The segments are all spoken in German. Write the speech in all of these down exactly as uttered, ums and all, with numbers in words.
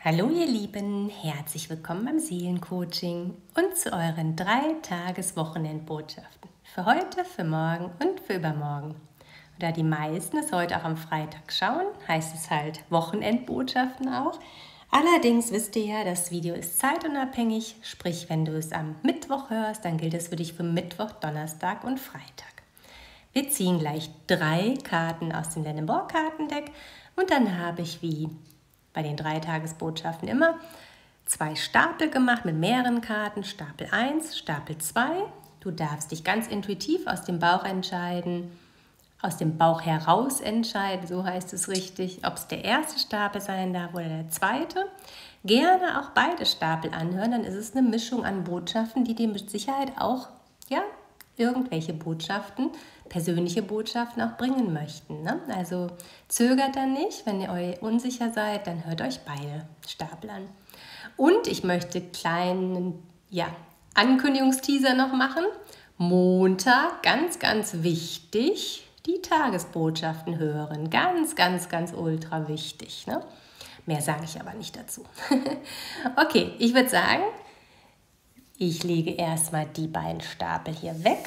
Hallo ihr Lieben, herzlich willkommen beim Seelencoaching und zu euren drei Tages-Wochenendbotschaften. Für heute, für morgen und für übermorgen. Da die meisten es heute auch am Freitag schauen, heißt es halt Wochenendbotschaften auch. Allerdings wisst ihr ja, das Video ist zeitunabhängig, sprich wenn du es am Mittwoch hörst, dann gilt es für dich für Mittwoch, Donnerstag und Freitag. Wir ziehen gleich drei Karten aus dem Lenneborg-Kartendeck und dann habe ich wie bei den drei Tagesbotschaften immer zwei Stapel gemacht mit mehreren Karten. Stapel eins, Stapel zwei. Du darfst dich ganz intuitiv aus dem Bauch entscheiden, aus dem Bauch heraus entscheiden, so heißt es richtig, ob es der erste Stapel sein darf oder der zweite. Gerne auch beide Stapel anhören, dann ist es eine Mischung an Botschaften, die dir mit Sicherheit auch ja, irgendwelche Botschaften, persönliche Botschaften auch bringen möchten. Ne? Also zögert dann nicht, wenn ihr euch unsicher seid, dann hört euch beide Stapel an. Und ich möchte einen kleinen ja, Ankündigungsteaser noch machen. Montag, ganz, ganz wichtig, die Tagesbotschaften hören. Ganz, ganz, ganz ultra wichtig. Ne? Mehr sage ich aber nicht dazu. Okay, ich würde sagen, ich lege erstmal die beiden Stapel hier weg.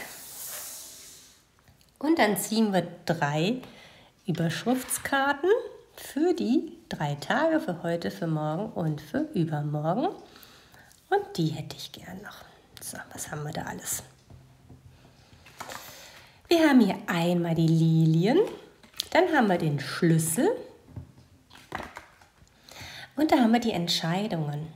Und dann ziehen wir drei Überschriftskarten für die drei Tage, für heute, für morgen und für übermorgen. Und die hätte ich gern noch. So, was haben wir da alles? Wir haben hier einmal die Lilien, dann haben wir den Schlüssel und da haben wir die Entscheidungen.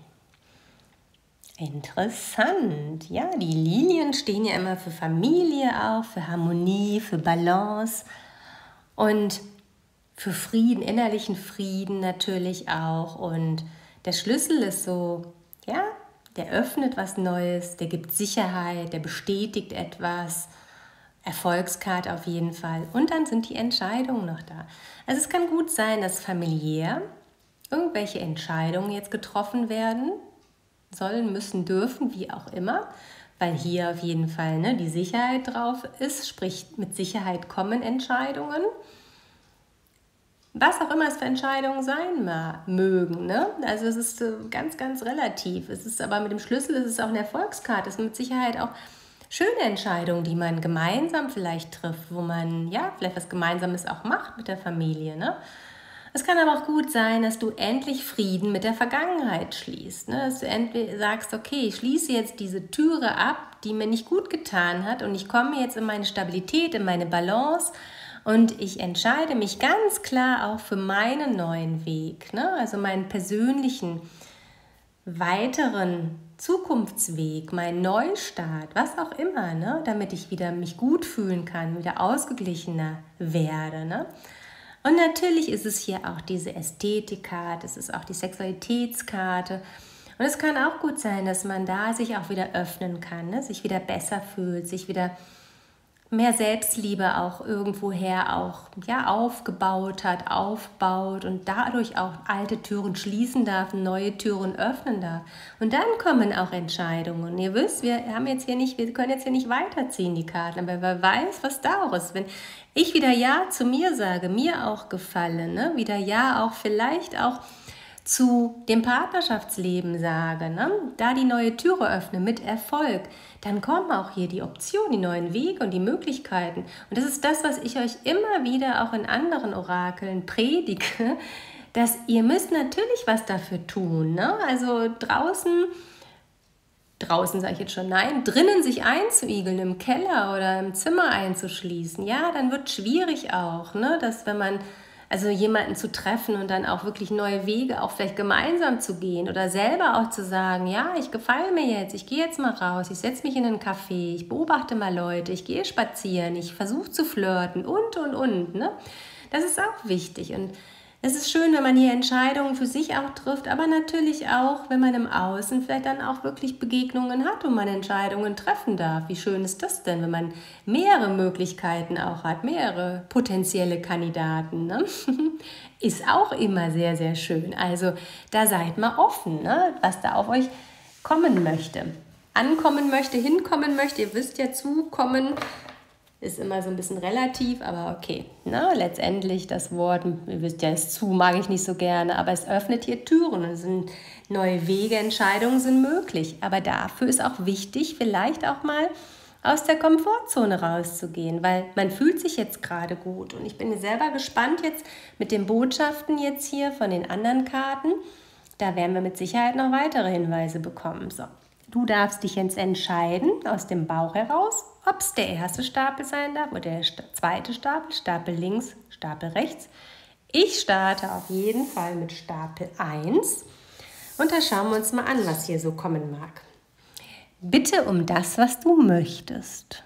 Interessant. Ja, die Lilien stehen ja immer für Familie auch, für Harmonie, für Balance und für Frieden, innerlichen Frieden natürlich auch. Und der Schlüssel ist so, ja, der öffnet was Neues, der gibt Sicherheit, der bestätigt etwas. Erfolgskarte auf jeden Fall. Und dann sind die Entscheidungen noch da. Also es kann gut sein, dass familiär irgendwelche Entscheidungen jetzt getroffen werden, sollen, müssen, dürfen, wie auch immer, weil hier auf jeden Fall ne, die Sicherheit drauf ist, sprich mit Sicherheit kommen Entscheidungen. Was auch immer es für Entscheidungen sein mögen. Ne? Also es ist ganz, ganz relativ. Es ist aber mit dem Schlüssel, es ist auch eine Erfolgskarte, es ist mit Sicherheit auch schöne Entscheidungen, die man gemeinsam vielleicht trifft, wo man ja vielleicht was Gemeinsames auch macht mit der Familie, ne? Es kann aber auch gut sein, dass du endlich Frieden mit der Vergangenheit schließt. Ne? Dass du endlich sagst, okay, ich schließe jetzt diese Türe ab, die mir nicht gut getan hat und ich komme jetzt in meine Stabilität, in meine Balance und ich entscheide mich ganz klar auch für meinen neuen Weg, ne? Also meinen persönlichen, weiteren Zukunftsweg, meinen Neustart, was auch immer, ne? Damit ich wieder mich gut fühlen kann, wieder ausgeglichener werde, ne? Und natürlich ist es hier auch diese Ästhetikkarte, es ist auch die Sexualitätskarte. Und es kann auch gut sein, dass man da sich auch wieder öffnen kann, ne? Sich wieder besser fühlt, sich wieder mehr Selbstliebe auch irgendwoher auch ja, aufgebaut hat, aufbaut und dadurch auch alte Türen schließen darf, neue Türen öffnen darf. Und dann kommen auch Entscheidungen. Und ihr wisst, wir haben jetzt hier nicht, wir können jetzt hier nicht weiterziehen, die Karten, aber wer weiß, was daraus ist. Wenn ich wieder Ja zu mir sage, mir auch gefallen, ne? Wieder Ja auch vielleicht auch zu dem Partnerschaftsleben sage, ne? Da die neue Türe öffne mit Erfolg, dann kommen auch hier die Optionen, die neuen Wege und die Möglichkeiten. Und das ist das, was ich euch immer wieder auch in anderen Orakeln predige, dass ihr müsst natürlich was dafür tun. Ne? Also draußen, draußen sage ich jetzt schon nein, drinnen sich einzuigeln, im Keller oder im Zimmer einzuschließen, ja, dann wird es schwierig auch, ne? Dass wenn man Also jemanden zu treffen und dann auch wirklich neue Wege, auch vielleicht gemeinsam zu gehen oder selber auch zu sagen, ja, ich gefalle mir jetzt, ich gehe jetzt mal raus, ich setze mich in einen Café, ich beobachte mal Leute, ich gehe spazieren, ich versuche zu flirten und, und, und. Ne? Das ist auch wichtig und es ist schön, wenn man hier Entscheidungen für sich auch trifft, aber natürlich auch, wenn man im Außen vielleicht dann auch wirklich Begegnungen hat und man Entscheidungen treffen darf. Wie schön ist das denn, wenn man mehrere Möglichkeiten auch hat, mehrere potenzielle Kandidaten, ne? Ist auch immer sehr, sehr schön. Also da seid mal offen, ne? Was da auf euch kommen möchte. Ankommen möchte, hinkommen möchte, ihr wisst ja, zukommen ist immer so ein bisschen relativ, aber okay. Ne? Letztendlich das Wort, ihr wisst ja, ist zu, mag ich nicht so gerne, aber es öffnet hier Türen. Es sind neue Wege, Entscheidungen sind möglich. Aber dafür ist auch wichtig, vielleicht auch mal aus der Komfortzone rauszugehen, weil man fühlt sich jetzt gerade gut. Und ich bin selber gespannt jetzt mit den Botschaften jetzt hier von den anderen Karten. Da werden wir mit Sicherheit noch weitere Hinweise bekommen. So. Du darfst dich jetzt entscheiden, aus dem Bauch heraus, ob es der erste Stapel sein darf oder der zweite Stapel, Stapel links, Stapel rechts. Ich starte auf jeden Fall mit Stapel eins und da schauen wir uns mal an, was hier so kommen mag. Bitte um das, was du möchtest.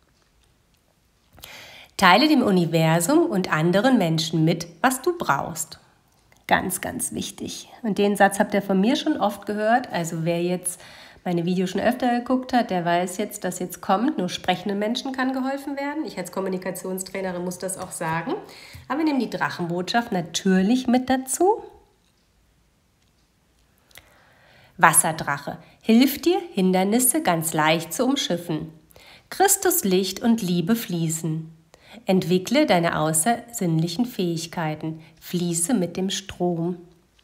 Teile dem Universum und anderen Menschen mit, was du brauchst. Ganz, ganz wichtig. Und den Satz habt ihr von mir schon oft gehört, also wer jetzt meine Videos schon öfter geguckt hat, der weiß jetzt, dass jetzt kommt, nur sprechenden Menschen kann geholfen werden. Ich als Kommunikationstrainerin muss das auch sagen. Aber wir nehmen die Drachenbotschaft natürlich mit dazu. Wasserdrache, hilf dir, Hindernisse ganz leicht zu umschiffen. Christus Licht und Liebe fließen. Entwickle deine außersinnlichen Fähigkeiten. Fließe mit dem Strom.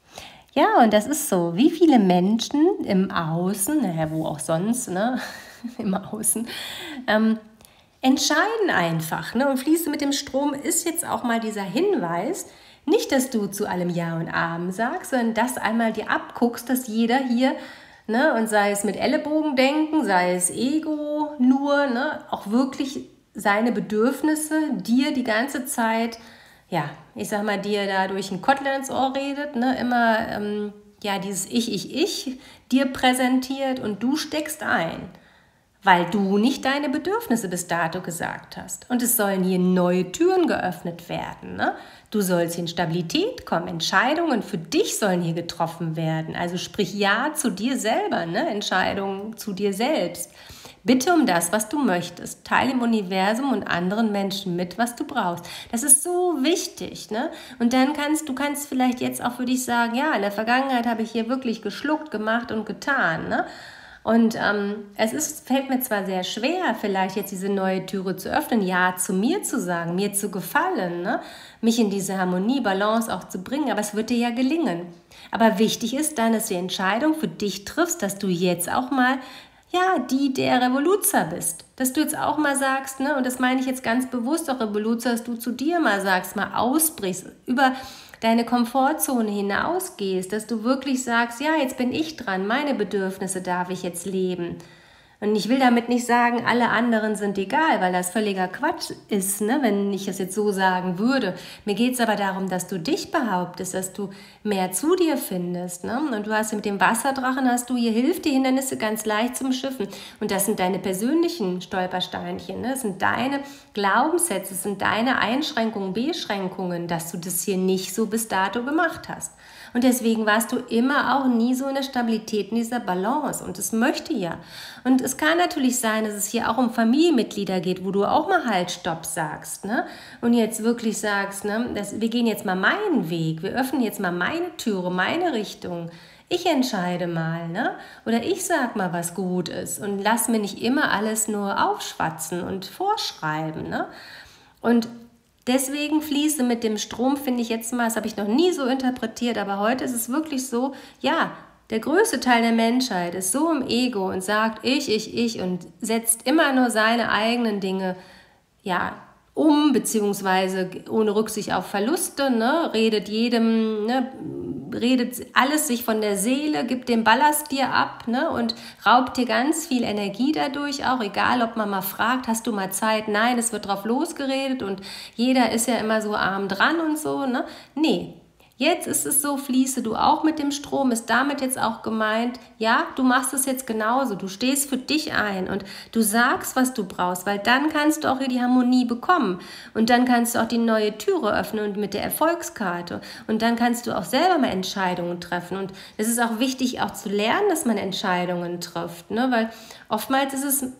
Ja, und das ist so, wie viele Menschen im Außen, naja, wo auch sonst, ne, im Außen, ähm, entscheiden einfach, ne, und fließe mit dem Strom ist jetzt auch mal dieser Hinweis, nicht, dass du zu allem Ja und Amen sagst, sondern dass einmal dir abguckst, dass jeder hier, ne, und sei es mit Ellenbogen denken, sei es Ego nur, ne, auch wirklich seine Bedürfnisse dir die ganze Zeit, ja, ich sag mal, dir da durch ein Kotelett ins Ohr redet, ne, immer ähm, ja, dieses Ich, Ich, Ich dir präsentiert und du steckst ein, weil du nicht deine Bedürfnisse bis dato gesagt hast. Und es sollen hier neue Türen geöffnet werden. Ne? Du sollst hier in Stabilität kommen, Entscheidungen für dich sollen hier getroffen werden. Also sprich Ja zu dir selber, ne? Entscheidungen zu dir selbst. Bitte um das, was du möchtest. Teile im Universum und anderen Menschen mit, was du brauchst. Das ist so wichtig, ne? Und dann kannst du kannst vielleicht jetzt auch für dich sagen, ja, in der Vergangenheit habe ich hier wirklich geschluckt, gemacht und getan, ne? Und ähm, es ist, fällt mir zwar sehr schwer, vielleicht jetzt diese neue Türe zu öffnen, Ja zu mir zu sagen, mir zu gefallen, ne? Mich in diese Harmonie, Balance auch zu bringen, aber es wird dir ja gelingen. Aber wichtig ist dann, dass du die Entscheidung für dich triffst, dass du jetzt auch mal ja, die der Revoluzer bist. Dass du jetzt auch mal sagst, ne, und das meine ich jetzt ganz bewusst auch Revoluzer, dass du zu dir mal sagst, mal ausbrichst, über deine Komfortzone hinausgehst, dass du wirklich sagst, ja, jetzt bin ich dran, meine Bedürfnisse darf ich jetzt leben. Und ich will damit nicht sagen, alle anderen sind egal, weil das völliger Quatsch ist, ne, wenn ich es jetzt so sagen würde. Mir geht es aber darum, dass du dich behauptest, dass du mehr zu dir findest. Ne? Und du hast mit dem Wasserdrachen, hast du hier hilft die Hindernisse ganz leicht zum Schiffen. Und das sind deine persönlichen Stolpersteinchen. Ne? Das sind deine Glaubenssätze, das sind deine Einschränkungen, Beschränkungen, dass du das hier nicht so bis dato gemacht hast. Und deswegen warst du immer auch nie so in der Stabilität, in dieser Balance. Und das möchte ja. Und es kann natürlich sein, dass es hier auch um Familienmitglieder geht, wo du auch mal halt Stopp sagst. Ne? Und jetzt wirklich sagst, ne, das, wir gehen jetzt mal meinen Weg. Wir öffnen jetzt mal meine Türe, meine Richtung. Ich entscheide mal, ne? Oder ich sag mal, was gut ist. Und lass mir nicht immer alles nur aufschwatzen und vorschreiben. Ne? Und deswegen fließe mit dem Strom, finde ich jetzt mal, das habe ich noch nie so interpretiert, aber heute ist es wirklich so, ja, der größte Teil der Menschheit ist so im Ego und sagt ich, ich, ich und setzt immer nur seine eigenen Dinge, ja, um, beziehungsweise ohne Rücksicht auf Verluste, ne, redet jedem, ne, redet alles sich von der Seele, gibt den Ballast dir ab, ne, und raubt dir ganz viel Energie dadurch auch, egal ob man mal fragt, hast du mal Zeit? Nein, es wird drauf losgeredet und jeder ist ja immer so arm dran und so, ne, nee. Jetzt ist es so, fließe du auch mit dem Strom, ist damit jetzt auch gemeint, ja, du machst es jetzt genauso, du stehst für dich ein und du sagst, was du brauchst, weil dann kannst du auch hier die Harmonie bekommen und dann kannst du auch die neue Türe öffnen und mit der Erfolgskarte und dann kannst du auch selber mal Entscheidungen treffen und es ist auch wichtig auch zu lernen, dass man Entscheidungen trifft, ne? Weil oftmals ist es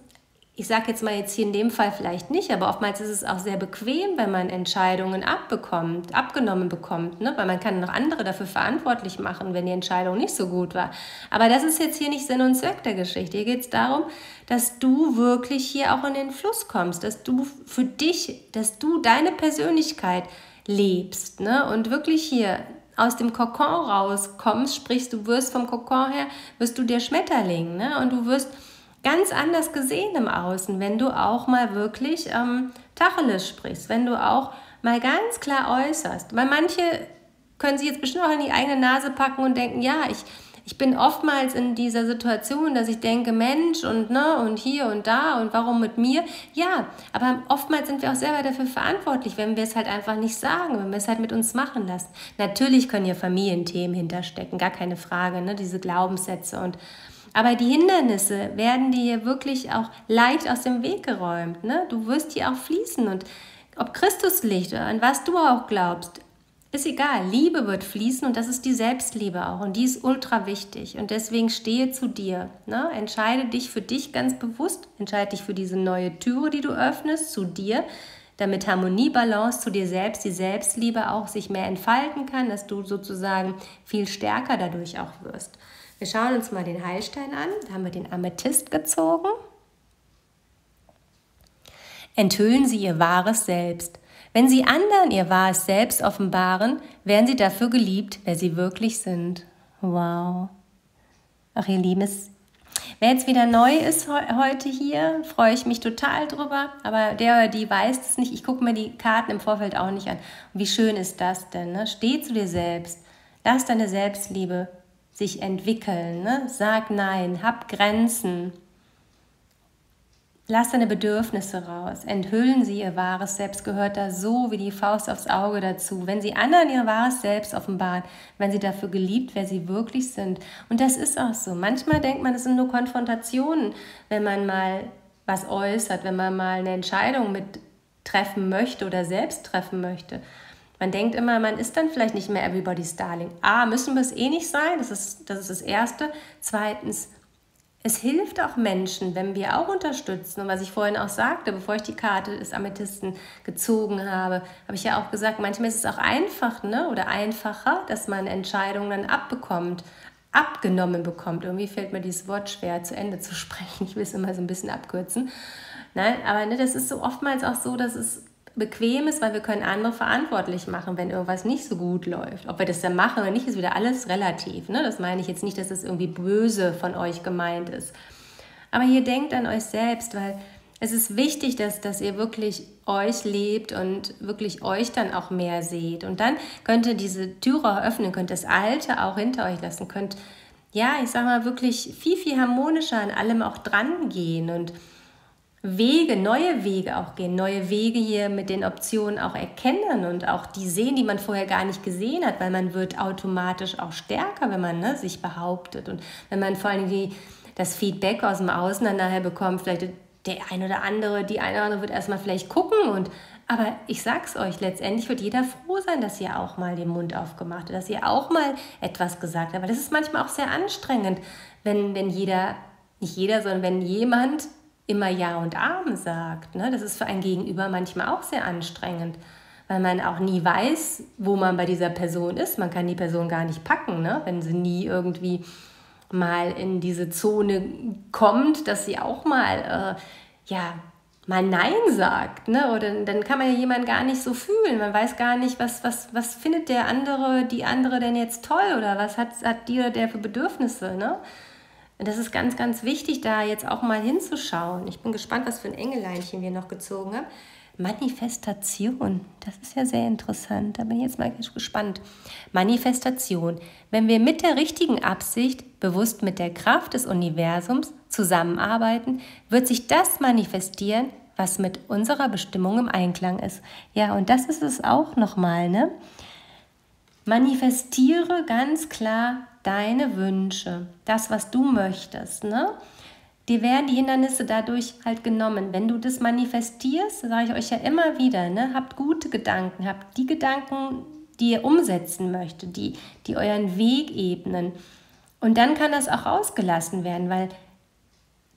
ich sage jetzt mal jetzt hier in dem Fall vielleicht nicht, aber oftmals ist es auch sehr bequem, wenn man Entscheidungen abbekommt, abgenommen bekommt, ne? Weil man kann noch andere dafür verantwortlich machen, wenn die Entscheidung nicht so gut war. Aber das ist jetzt hier nicht Sinn und Zweck der Geschichte. Hier geht es darum, dass du wirklich hier auch in den Fluss kommst, dass du für dich, dass du deine Persönlichkeit lebst, ne? Und wirklich hier aus dem Kokon rauskommst, sprich, du wirst vom Kokon her, wirst du der Schmetterling, ne? Und du wirst ganz anders gesehen im Außen, wenn du auch mal wirklich ähm, Tacheles sprichst, wenn du auch mal ganz klar äußerst. Weil manche können sich jetzt bestimmt auch in die eigene Nase packen und denken, ja, ich, ich bin oftmals in dieser Situation, dass ich denke, Mensch und ne und hier und da und warum mit mir? Ja, aber oftmals sind wir auch selber dafür verantwortlich, wenn wir es halt einfach nicht sagen, wenn wir es halt mit uns machen lassen. Natürlich können hier Familienthemen hinterstecken, gar keine Frage, ne, diese Glaubenssätze und aber die Hindernisse werden dir wirklich auch leicht aus dem Weg geräumt. Ne? Du wirst hier auch fließen und ob Christuslicht oder an was du auch glaubst, ist egal. Liebe wird fließen und das ist die Selbstliebe auch und die ist ultra wichtig und deswegen stehe zu dir. Ne? Entscheide dich für dich ganz bewusst, entscheide dich für diese neue Türe, die du öffnest, zu dir, damit Harmonie, Balance zu dir selbst, die Selbstliebe auch sich mehr entfalten kann, dass du sozusagen viel stärker dadurch auch wirst. Wir schauen uns mal den Heilstein an. Da haben wir den Amethyst gezogen. Enthüllen Sie Ihr wahres Selbst. Wenn Sie anderen Ihr wahres Selbst offenbaren, werden Sie dafür geliebt, wer Sie wirklich sind. Wow. Ach, ihr Liebes. Wer jetzt wieder neu ist heute hier, freue ich mich total drüber. Aber der oder die weiß es nicht. Ich gucke mir die Karten im Vorfeld auch nicht an. Und wie schön ist das denn? Ne? Steh zu dir selbst. Lass deine Selbstliebe sich entwickeln, ne? Sag nein, hab Grenzen, lass deine Bedürfnisse raus, enthüllen sie ihr wahres Selbst, gehört da so wie die Faust aufs Auge dazu. Wenn sie anderen ihr wahres Selbst offenbaren, werden sie dafür geliebt, wer sie wirklich sind. Und das ist auch so. Manchmal denkt man, es sind nur Konfrontationen, wenn man mal was äußert, wenn man mal eine Entscheidung mit treffen möchte oder selbst treffen möchte. Man denkt immer, man ist dann vielleicht nicht mehr everybody's darling. A, müssen wir es eh nicht sein, das ist, das ist das Erste. Zweitens, es hilft auch Menschen, wenn wir auch unterstützen. Und was ich vorhin auch sagte, bevor ich die Karte des Amethysten gezogen habe, habe ich ja auch gesagt, manchmal ist es auch einfach, ne, oder einfacher, dass man Entscheidungen dann abbekommt, abgenommen bekommt. Irgendwie fällt mir dieses Wort schwer, zu Ende zu sprechen. Ich will es immer so ein bisschen abkürzen. Nein, aber ne, das ist so oftmals auch so, dass es bequem ist, weil wir können andere verantwortlich machen, wenn irgendwas nicht so gut läuft. Ob wir das dann machen oder nicht, ist wieder alles relativ. Ne? Das meine ich jetzt nicht, dass das irgendwie böse von euch gemeint ist. Aber ihr denkt an euch selbst, weil es ist wichtig, dass, dass ihr wirklich euch lebt und wirklich euch dann auch mehr seht. Und dann könnt ihr diese Türe öffnen, könnt das Alte auch hinter euch lassen, könnt, ja, ich sag mal, wirklich viel, viel harmonischer an allem auch dran gehen und Wege, neue Wege auch gehen, neue Wege hier mit den Optionen auch erkennen und auch die sehen, die man vorher gar nicht gesehen hat, weil man wird automatisch auch stärker, wenn man ne, sich behauptet und wenn man vor allem die, das Feedback aus dem Außen dann nachher bekommt, vielleicht der eine oder andere, die eine oder andere wird erstmal vielleicht gucken und aber ich sag's euch, letztendlich wird jeder froh sein, dass ihr auch mal den Mund aufgemacht habt, dass ihr auch mal etwas gesagt habt, aber das ist manchmal auch sehr anstrengend, wenn, wenn jeder, nicht jeder, sondern wenn jemand immer Ja und Amen sagt. Ne? Das ist für ein Gegenüber manchmal auch sehr anstrengend, weil man auch nie weiß, wo man bei dieser Person ist. Man kann die Person gar nicht packen, ne? Wenn sie nie irgendwie mal in diese Zone kommt, dass sie auch mal, äh, ja, mal Nein sagt. Ne? Oder dann kann man ja jemanden gar nicht so fühlen. Man weiß gar nicht, was, was, was findet der andere, die andere denn jetzt toll oder was hat, hat die oder der für Bedürfnisse, ne? Und das ist ganz, ganz wichtig, da jetzt auch mal hinzuschauen. Ich bin gespannt, was für ein Engeleinchen wir noch gezogen haben. Manifestation, das ist ja sehr interessant. Da bin ich jetzt mal gespannt. Manifestation. Wenn wir mit der richtigen Absicht, bewusst mit der Kraft des Universums zusammenarbeiten, wird sich das manifestieren, was mit unserer Bestimmung im Einklang ist. Ja, und das ist es auch nochmal, ne? Manifestiere ganz klar deine Wünsche, das, was du möchtest, ne? Dir werden die Hindernisse dadurch halt genommen. Wenn du das manifestierst, sage ich euch ja immer wieder, ne? Habt gute Gedanken, habt die Gedanken, die ihr umsetzen möchtet, die, die euren Weg ebnen. Und dann kann das auch ausgelassen werden, weil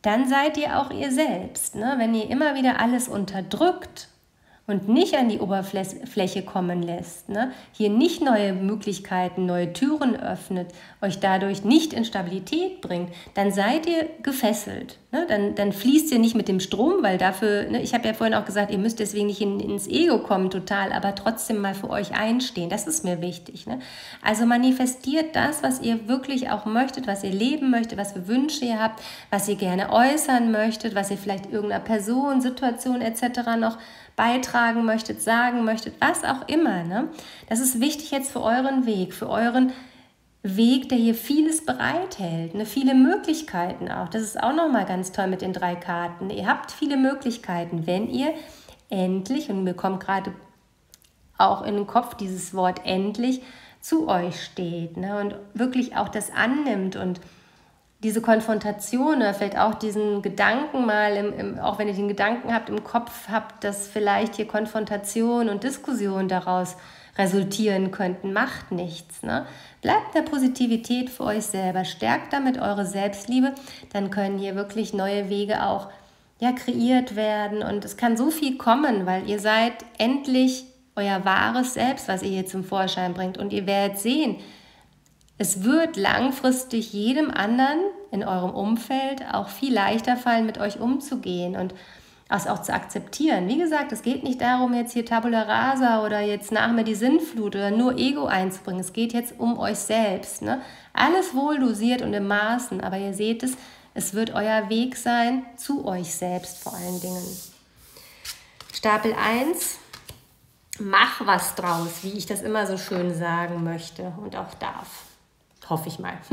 dann seid ihr auch ihr selbst. Ne? Wenn ihr immer wieder alles unterdrückt und nicht an die Oberfläche kommen lässt, ne? Hier nicht neue Möglichkeiten, neue Türen öffnet, euch dadurch nicht in Stabilität bringt, dann seid ihr gefesselt. Ne? Dann, dann fließt ihr nicht mit dem Strom, weil dafür, ne, ich habe ja vorhin auch gesagt, ihr müsst deswegen nicht in, ins Ego kommen total, aber trotzdem mal für euch einstehen. Das ist mir wichtig. Ne? Also manifestiert das, was ihr wirklich auch möchtet, was ihr leben möchtet, was für Wünsche ihr habt, was ihr gerne äußern möchtet, was ihr vielleicht irgendeiner Person, Situation et cetera noch beitragen möchtet, sagen möchtet, was auch immer. Ne? Das ist wichtig jetzt für euren Weg, für euren Weg, der hier vieles bereithält, ne? Viele Möglichkeiten auch. Das ist auch nochmal ganz toll mit den drei Karten. Ihr habt viele Möglichkeiten, wenn ihr endlich, und mir kommt gerade auch in den Kopf dieses Wort endlich, zu euch steht, ne? Und wirklich auch das annimmt und diese Konfrontation oder vielleicht auch diesen Gedanken mal, im, im, auch wenn ihr den Gedanken habt, im Kopf habt, dass vielleicht hier Konfrontation und Diskussion daraus resultieren könnten, macht nichts. Ne? Bleibt in der Positivität für euch selber, stärkt damit eure Selbstliebe, dann können hier wirklich neue Wege auch ja, kreiert werden und es kann so viel kommen, weil ihr seid endlich euer wahres Selbst, was ihr hier zum Vorschein bringt und ihr werdet sehen, es wird langfristig jedem anderen in eurem Umfeld auch viel leichter fallen, mit euch umzugehen und das auch zu akzeptieren. Wie gesagt, es geht nicht darum, jetzt hier Tabula Rasa oder jetzt nach mir die Sinnflut oder nur Ego einzubringen. Es geht jetzt um euch selbst. Ne? Alles wohl dosiert und im Maßen, aber ihr seht es, es wird euer Weg sein zu euch selbst vor allen Dingen. Stapel eins, mach was draus, wie ich das immer so schön sagen möchte und auch darf. Hoffe ich mal.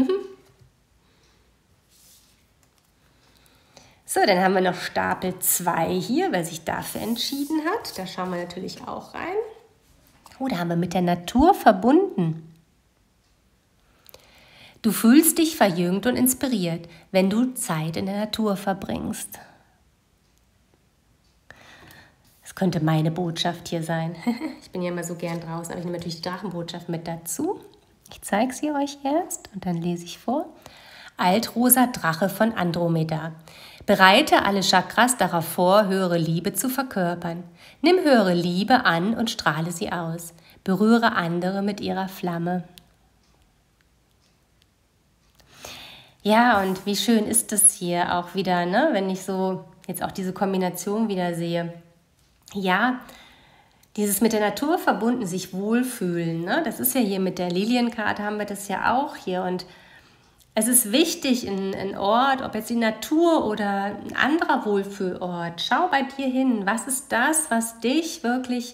So, dann haben wir noch Stapel zwei hier, wer sich dafür entschieden hat. Da schauen wir natürlich auch rein. Oh, da haben wir mit der Natur verbunden. Du fühlst dich verjüngt und inspiriert, wenn du Zeit in der Natur verbringst. Das könnte meine Botschaft hier sein. Ich bin ja immer so gern draußen, aber ich nehme natürlich die Drachenbotschaft mit dazu. Ich zeige sie euch erst und dann lese ich vor. Altrosa Drache von Andromeda. Bereite alle Chakras darauf vor, höhere Liebe zu verkörpern. Nimm höhere Liebe an und strahle sie aus. Berühre andere mit ihrer Flamme. Ja, und wie schön ist das hier auch wieder, ne? Wenn ich so jetzt auch diese Kombination wieder sehe. Ja, dieses mit der Natur verbunden, sich wohlfühlen, ne? Das ist ja hier mit der Lilienkarte, haben wir das ja auch hier. Und es ist wichtig, in ein Ort, ob jetzt die Natur oder ein anderer Wohlfühlort, schau bei dir hin, was ist das, was dich wirklich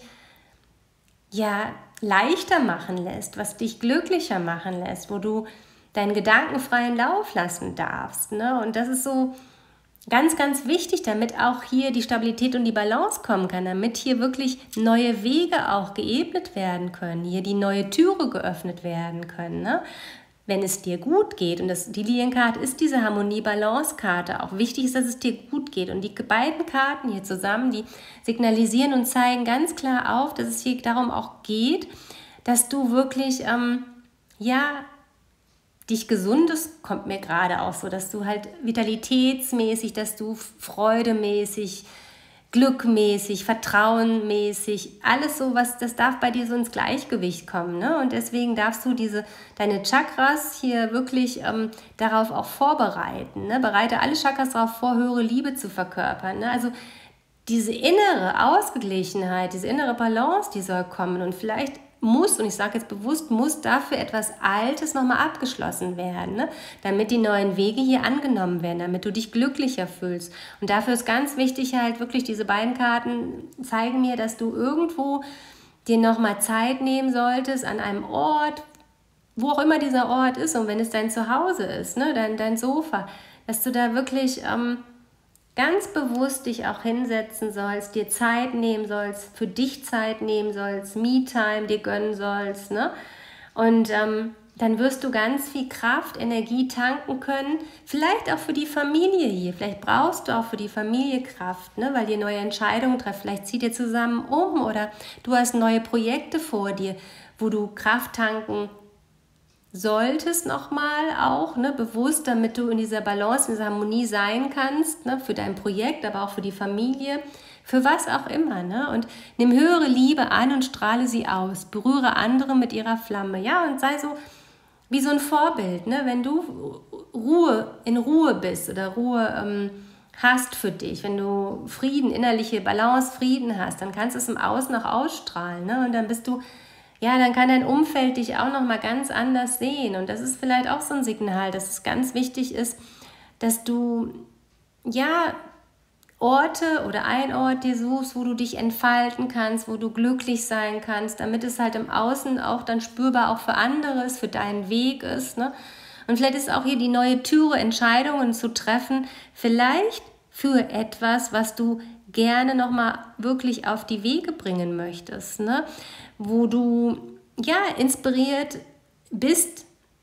ja, leichter machen lässt, was dich glücklicher machen lässt, wo du deinen gedankenfreien Lauf lassen darfst. Ne? Und das ist so ganz, ganz wichtig, damit auch hier die Stabilität und die Balance kommen kann, damit hier wirklich neue Wege auch geebnet werden können, hier die neue Türe geöffnet werden können, ne? Wenn es dir gut geht. Und das, die Lilienkarte ist diese Harmonie-Balance-Karte. Auch wichtig ist, dass es dir gut geht. Und die beiden Karten hier zusammen, die signalisieren und zeigen ganz klar auf, dass es hier darum auch geht, dass du wirklich, ähm, ja, dich gesundes kommt mir gerade auch so, dass du halt vitalitätsmäßig, dass du freudemäßig, glückmäßig, vertrauenmäßig, alles so, was, das darf bei dir so ins Gleichgewicht kommen. Ne? Und deswegen darfst du diese, deine Chakras hier wirklich ähm, darauf auch vorbereiten. Ne? Bereite alle Chakras darauf vor, höhere Liebe zu verkörpern. Ne? Also diese innere Ausgeglichenheit, diese innere Balance, die soll kommen. Und vielleicht muss, und ich sage jetzt bewusst, muss dafür etwas Altes nochmal abgeschlossen werden, ne? Damit die neuen Wege hier angenommen werden, damit du dich glücklicher fühlst. Und dafür ist ganz wichtig halt wirklich, diese beiden Karten zeigen mir, dass du irgendwo dir nochmal Zeit nehmen solltest an einem Ort, wo auch immer dieser Ort ist, und wenn es dein Zuhause ist, ne? dein, dein Sofa, dass du da wirklich ähm, ganz bewusst dich auch hinsetzen sollst, dir Zeit nehmen sollst, für dich Zeit nehmen sollst, Me-Time dir gönnen sollst, ne? Und ähm, dann wirst du ganz viel Kraft, Energie tanken können, vielleicht auch für die Familie hier, vielleicht brauchst du auch für die Familie Kraft, ne? Weil ihr neue Entscheidungen trefft, vielleicht zieht ihr zusammen um oder du hast neue Projekte vor dir, wo du Kraft tanken solltest nochmal auch, ne, bewusst, damit du in dieser Balance, in dieser Harmonie sein kannst, ne, für dein Projekt, aber auch für die Familie, für was auch immer. Ne? Und nimm höhere Liebe an und strahle sie aus. Berühre andere mit ihrer Flamme. Ja, und sei so wie so ein Vorbild. Ne? Wenn du Ruhe, in Ruhe bist oder Ruhe ähm, hast für dich, wenn du Frieden, innerliche Balance, Frieden hast, dann kannst du es im Außen auch ausstrahlen. Ne? Und dann bist du, ja, dann kann dein Umfeld dich auch nochmal ganz anders sehen. Und das ist vielleicht auch so ein Signal, dass es ganz wichtig ist, dass du, ja, Orte oder ein Ort dir suchst, wo du dich entfalten kannst, wo du glücklich sein kannst, damit es halt im Außen auch dann spürbar auch für andere ist, für deinen Weg ist. Ne? Und vielleicht ist auch hier die neue Türe, Entscheidungen zu treffen, vielleicht für etwas, was du gerne nochmal wirklich auf die Wege bringen möchtest, ne? Wo du ja inspiriert bist,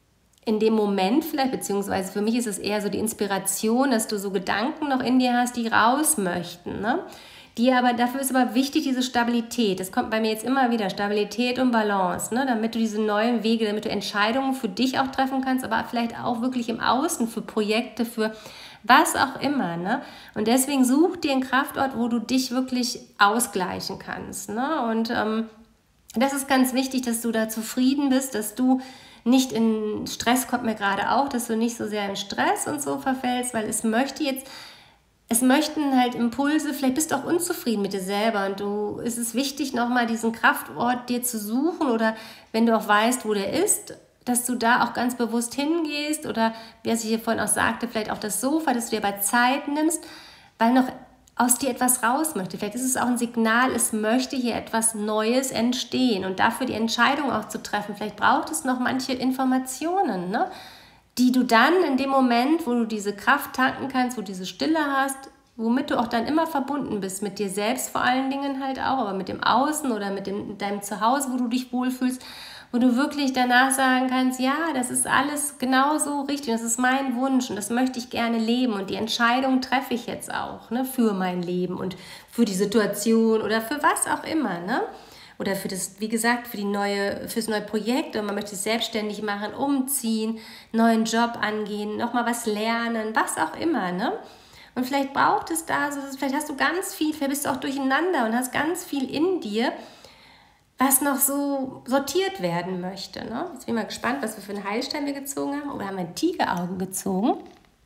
in dem Moment vielleicht, beziehungsweise für mich ist es eher so die Inspiration, dass du so Gedanken noch in dir hast, die raus möchten, ne? Die aber, dafür ist aber wichtig diese Stabilität, das kommt bei mir jetzt immer wieder, Stabilität und Balance, ne? Damit du diese neuen Wege, damit du Entscheidungen für dich auch treffen kannst, aber vielleicht auch wirklich im Außen für Projekte, für was auch immer, ne? Und deswegen such dir einen Kraftort, wo du dich wirklich ausgleichen kannst, ne? Und ähm, das ist ganz wichtig, dass du da zufrieden bist, dass du nicht in Stress, kommt mir gerade auch, dass du nicht so sehr in Stress und so verfällst, weil es möchte jetzt, es möchten halt Impulse, vielleicht bist du auch unzufrieden mit dir selber und du, es ist wichtig, nochmal diesen Kraftort dir zu suchen oder wenn du auch weißt, wo der ist, dass du da auch ganz bewusst hingehst oder, wie ich hier vorhin auch sagte, vielleicht auch das Sofa, dass du dir bei Zeit nimmst, weil noch aus dir etwas raus möchte. Vielleicht ist es auch ein Signal, es möchte hier etwas Neues entstehen und dafür die Entscheidung auch zu treffen. Vielleicht braucht es noch manche Informationen, ne? Die du dann in dem Moment, wo du diese Kraft tanken kannst, wo du diese Stille hast, womit du auch dann immer verbunden bist, mit dir selbst vor allen Dingen halt auch, aber mit dem Außen oder mit dem, deinem Zuhause, wo du dich wohlfühlst, wo du wirklich danach sagen kannst, ja, das ist alles genauso richtig, das ist mein Wunsch und das möchte ich gerne leben und die Entscheidung treffe ich jetzt auch, ne, für mein Leben und für die Situation oder für was auch immer, ne? Oder für das, wie gesagt, für die neue, fürs neue Projekt und man möchte sich selbstständig machen, umziehen, neuen Job angehen, nochmal was lernen, was auch immer, ne? Und vielleicht braucht es da, so, vielleicht hast du ganz viel, vielleicht bist du auch durcheinander und hast ganz viel in dir, was noch so sortiert werden möchte. Ne? Jetzt bin ich mal gespannt, was wir für einen Heilstein wir gezogen haben. Oder haben wir Tigeraugen gezogen?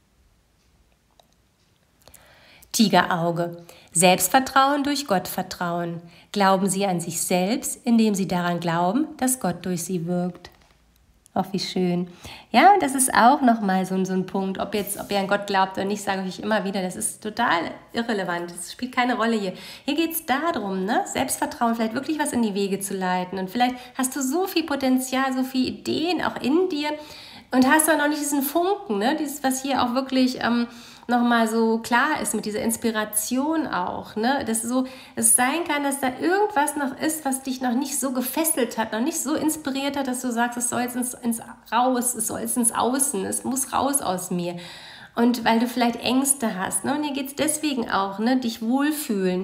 Tigerauge. Selbstvertrauen durch Gottvertrauen. Glauben Sie an sich selbst, indem Sie daran glauben, dass Gott durch Sie wirkt. Ach, wie schön. Ja, das ist auch nochmal so, so ein Punkt, ob, jetzt, ob ihr an Gott glaubt oder nicht, sage ich immer wieder, das ist total irrelevant, das spielt keine Rolle hier. Hier geht es darum, ne? Selbstvertrauen, vielleicht wirklich was in die Wege zu leiten und vielleicht hast du so viel Potenzial, so viele Ideen auch in dir und hast da noch nicht diesen Funken, ne? Dieses, was hier auch wirklich ähm, nochmal so klar ist mit dieser Inspiration auch, ne? Dass so, es sein kann, dass da irgendwas noch ist, was dich noch nicht so gefesselt hat, noch nicht so inspiriert hat, dass du sagst, es soll jetzt ins, ins Raus, es soll jetzt ins Außen, es muss raus aus mir. Und weil du vielleicht Ängste hast, ne? Und hier geht es deswegen auch, ne? Dich wohlfühlen,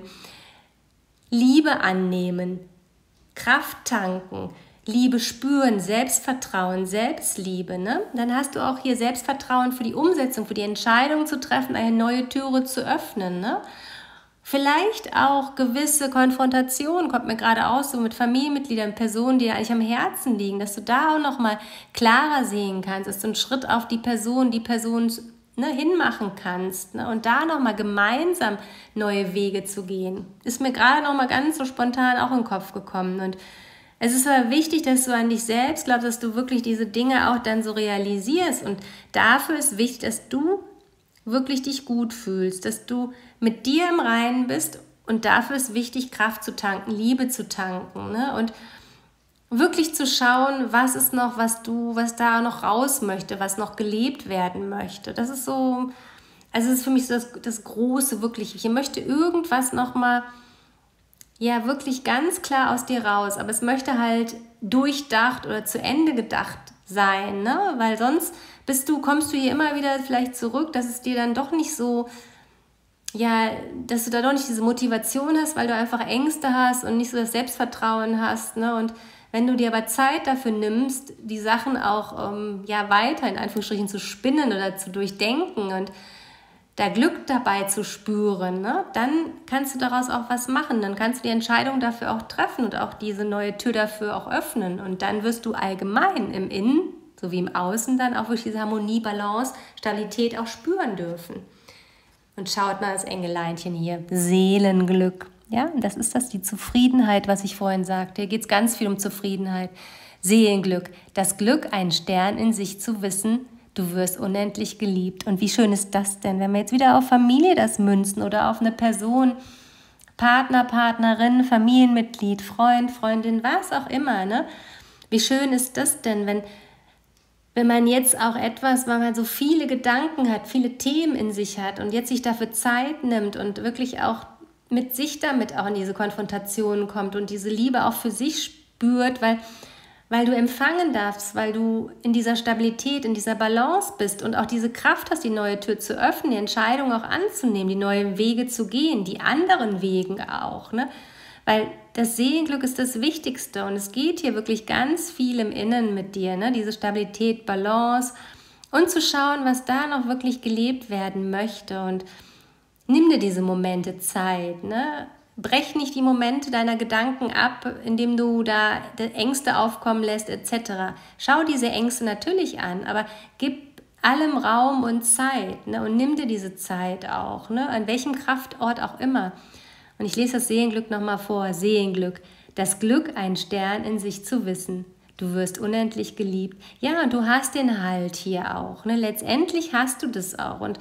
Liebe annehmen, Kraft tanken, Liebe spüren, Selbstvertrauen, Selbstliebe, ne? Dann hast du auch hier Selbstvertrauen für die Umsetzung, für die Entscheidung zu treffen, eine neue Türe zu öffnen, ne? Vielleicht auch gewisse Konfrontationen, kommt mir gerade aus, so mit Familienmitgliedern, Personen, die dir eigentlich am Herzen liegen, dass du da auch nochmal klarer sehen kannst, dass du einen Schritt auf die Person, die Person ne, hinmachen kannst, ne? Und da nochmal gemeinsam neue Wege zu gehen. Ist mir gerade nochmal ganz so spontan auch in den Kopf gekommen und es ist aber wichtig, dass du an dich selbst glaubst, dass du wirklich diese Dinge auch dann so realisierst. Und dafür ist wichtig, dass du wirklich dich gut fühlst, dass du mit dir im Reinen bist. Und dafür ist wichtig, Kraft zu tanken, Liebe zu tanken, ne? Und wirklich zu schauen, was ist noch, was du, was da noch raus möchte, was noch gelebt werden möchte. Das ist so, also es ist für mich so das, das Große, wirklich. Hier möchte irgendwas nochmal ja wirklich ganz klar aus dir raus, aber es möchte halt durchdacht oder zu Ende gedacht sein, ne? Weil sonst bist du, kommst du hier immer wieder vielleicht zurück, dass es dir dann doch nicht so, ja, dass du da doch nicht diese Motivation hast, weil du einfach Ängste hast und nicht so das Selbstvertrauen hast, ne? Und Wenn du dir aber Zeit dafür nimmst, die Sachen auch ähm, ja, weiter in Anführungsstrichen zu spinnen oder zu durchdenken und da Glück dabei zu spüren, ne, dann kannst du daraus auch was machen. Dann kannst du die Entscheidung dafür auch treffen und auch diese neue Tür dafür auch öffnen. Und dann wirst du allgemein im Innen sowie im Außen dann auch wirklich diese Harmonie, Balance, Stabilität auch spüren dürfen. Und schaut mal das Engeleinchen hier, Seelenglück. Ja, das ist das, die Zufriedenheit, was ich vorhin sagte. Hier geht es ganz viel um Zufriedenheit. Seelenglück, das Glück, einen Stern in sich zu wissen, du wirst unendlich geliebt. Und wie schön ist das denn, wenn wir jetzt wieder auf Familie das münzen oder auf eine Person, Partner, Partnerin, Familienmitglied, Freund, Freundin, was auch immer, ne? Wie schön ist das denn, wenn Wenn man jetzt auch etwas, weil man so viele Gedanken hat, viele Themen in sich hat und jetzt sich dafür Zeit nimmt und wirklich auch mit sich damit auch in diese Konfrontation kommt und diese Liebe auch für sich spürt, weil, weil du empfangen darfst, weil du in dieser Stabilität, in dieser Balance bist und auch diese Kraft hast, die neue Tür zu öffnen, die Entscheidung auch anzunehmen, die neuen Wege zu gehen, die anderen Wegen auch, ne? Weil das Seelenglück ist das Wichtigste und es geht hier wirklich ganz viel im Innen mit dir, ne? Diese Stabilität, Balance und zu schauen, was da noch wirklich gelebt werden möchte und nimm dir diese Momente Zeit, ne? Brech nicht die Momente deiner Gedanken ab, indem du da Ängste aufkommen lässt et cetera. Schau diese Ängste natürlich an, aber gib allem Raum und Zeit, ne? Und nimm dir diese Zeit auch, ne? An welchem Kraftort auch immer. Und ich lese das Seelenglück nochmal vor. Seelenglück, das Glück, einen Stern in sich zu wissen. Du wirst unendlich geliebt. Ja, du hast den Halt hier auch. Ne? Letztendlich hast du das auch. Und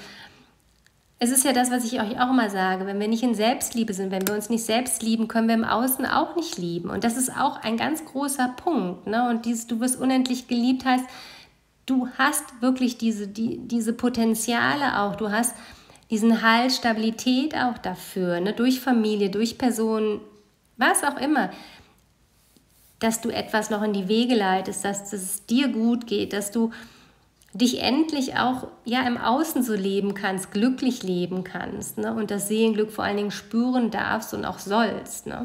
es ist ja das, was ich euch auch immer sage. Wenn wir nicht in Selbstliebe sind, wenn wir uns nicht selbst lieben, können wir im Außen auch nicht lieben. Und das ist auch ein ganz großer Punkt. Ne? Und dieses du wirst unendlich geliebt heißt, du hast wirklich diese, die, diese Potenziale auch. Du hast diesen Halt, Stabilität auch dafür, ne, durch Familie, durch Personen, was auch immer, dass du etwas noch in die Wege leitest, dass es dir gut geht, dass du dich endlich auch ja, im Außen so leben kannst, glücklich leben kannst, ne, und das Seelenglück vor allen Dingen spüren darfst und auch sollst, ne.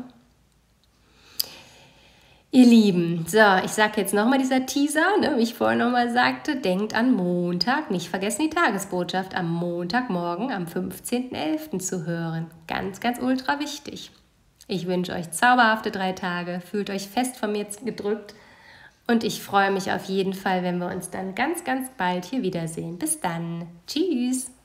Ihr Lieben, so, ich sage jetzt nochmal dieser Teaser, ne, wie ich vorhin nochmal sagte, denkt an Montag, nicht vergessen die Tagesbotschaft am Montagmorgen, am fünfzehnten elften zu hören. Ganz, ganz ultra wichtig. Ich wünsche euch zauberhafte drei Tage, fühlt euch fest von mir gedrückt und ich freue mich auf jeden Fall, wenn wir uns dann ganz, ganz bald hier wiedersehen. Bis dann. Tschüss.